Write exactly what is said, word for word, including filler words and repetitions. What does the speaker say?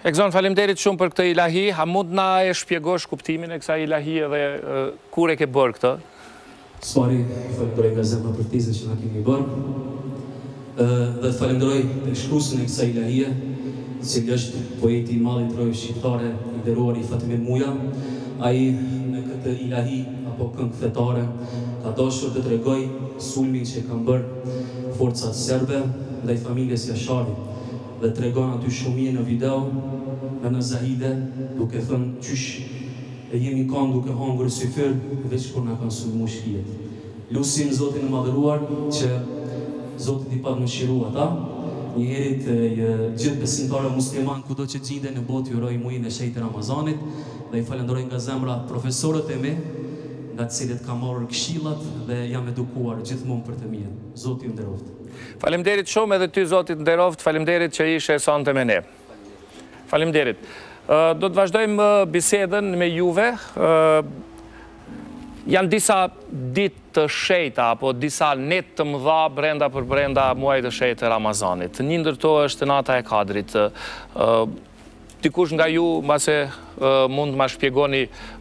Egzon, faleminderit shumë për këtë ilahi. A mund na e shpjegosh kuptimin e kësaj ilahi dhe uh, kur e ke bërë këtë? Sfari, falenderoj nga zemra për tizën që na keni bërë. Uh, dhe falenderoj të shkruesin e kësaj ilahie, i cili është poeti i madh i trojës shqiptare, i nderuar i Fatimin Muja. Ai në këtë ilahi apo këngë fetare ka dashur të tregoj sulmin që kanë bërë forcat serbe ndaj familjes Jasharajve. Dhe të regon aty shumie në video, në në Zahide, duke thënë qysh e jemi kanë duke hangër si fyr, veç kur në kanë sulmu shkijet. Lusim Zotin e madhëruar që Zotin i pat më shiru ata, njëherit gjithë besimtare musliman kudo që gjinde në botë juroj mujin e shejtë Ramazanit, dhe i falenderoj nga zemra profesorët e me, nga të cilët ka marrë këshillat dhe jam edukuar gjithmonë për të mirën. Zoti ju nderoft. Faleminderit shumë edhe ty Zotit nderoft, faleminderit që ishe sonte me ne. Faleminderit. Uh, do të vazhdojmë bisedën me juve. Uh, janë disa ditë të shejta apo disa net të mëdha brenda për brenda muajit të shejtë të Ramazanit. Një ndër to është nata e Kadrit. Uh, Dikush nga ju, mbase uh, mund ma shpjegoni